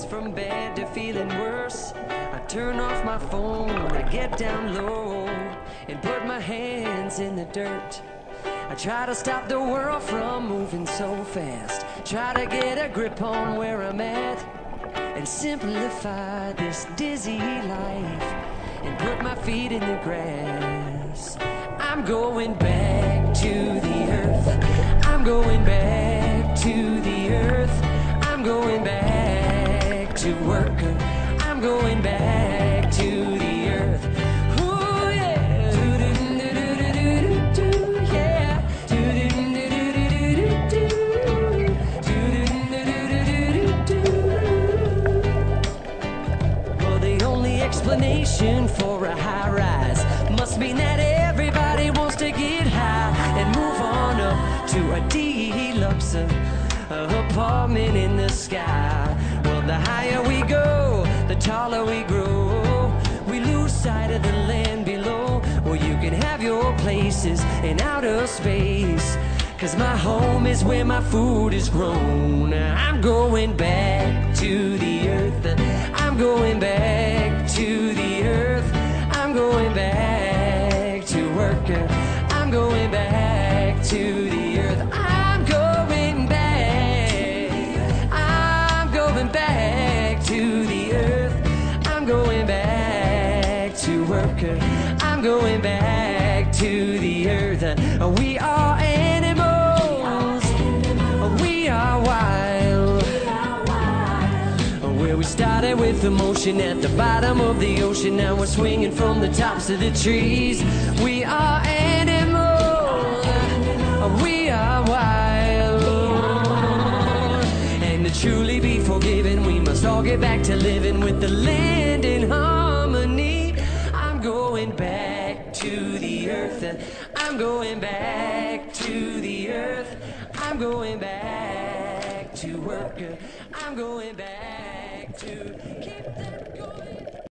from bad to feeling worse. I turn off my phone, I get down low and put my hands in the dirt. I try to stop the world from moving so fast, try to get a grip on where I'm at and simplify this dizzy life and put my feet in the grass. I'm going back to the earth. I'm going back to the earth. I'm going back to work. I'm going back to the earth. Ooh, yeah. Do-do-do-do-do-do-do, yeah. Do-do-do-do-do-do-do. Do-do-do-do-do-do. Well, the only explanation for a high rise must mean that everybody wants to get high and move on up to a deluxe apartment in the sky. Well, the higher we go, the taller we grow. We lose sight of the land below. Well, you can have your places in outer space, 'cause my home is where my food is grown. I'm going back to the earth. I'm going back to the earth. I'm going back to work. I'm going back to the earth. I'm going back. I'm going back to the earth. I'm going back to work. I'm going back to the earth. We are animals. We are wild. Where we started with emotion at the bottom of the ocean, now we're swinging from the tops of the trees. We are animals. We are wild. And to truly be forgiven, we must all get back to living with the land in harmony. I'm going back to the earth. I'm going back to the earth. I'm going back to work. I'm going back to keep them going.